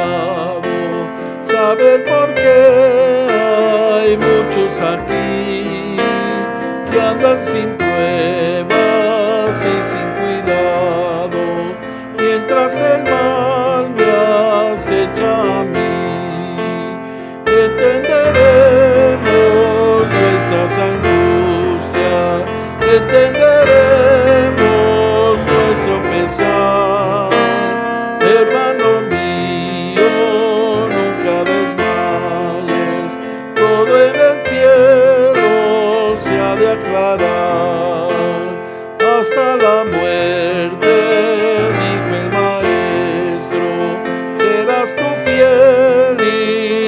saber por qué hay muchos aquí que andan sin pruebas y sin cuidado, mientras el mal me acecha a mí. Entenderemos nuestras angustias, entenderemos nuestro pesar, hermano mío, nunca desmayes, todo en el cielo se ha de aclarar, hasta la muerte, dijo el maestro, serás tú fiel y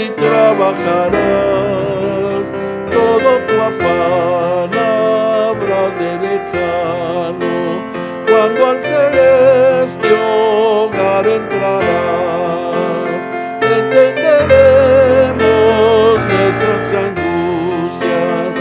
trabajarás, todo tu afán habrás de dejarlo, cuando al celeste hogar entrarás. Entenderemos nuestras angustias,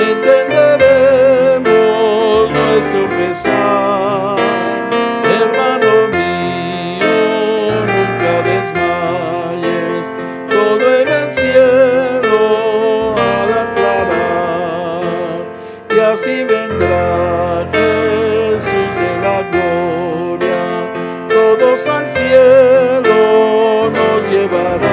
entenderemos nuestro pesar, hermano mío, nunca desmayes, todo en el cielo ha de aclarar, y así vendrá Jesús de la gloria, todos al cielo nos llevará.